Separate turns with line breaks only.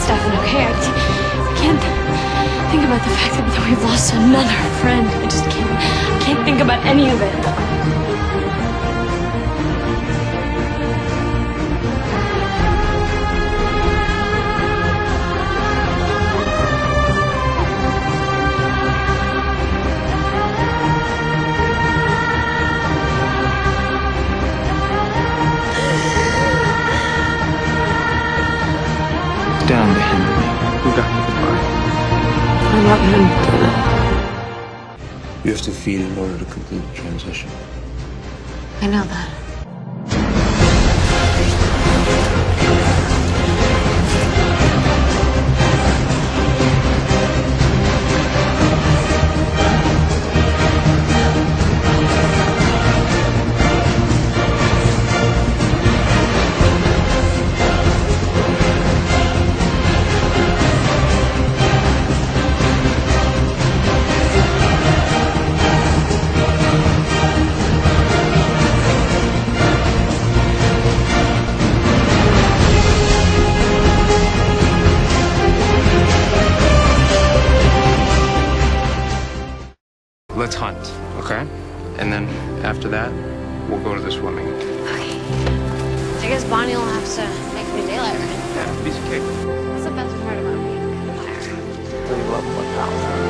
Stefan, okay? I can't think about the fact that we've lost another friend. I just can't think about any of it.
Down to him and me. Who got you goodbye?
I'm not gonna do that.
You have to feed in order to complete the transition.
I know that.
Let's hunt, okay? And then after that, we'll go to the swimming.
Okay. I guess Bonnie will have to make me daylight, right?
Yeah, piece of cake.
What's the best part about being a vampire?
We love what powerful.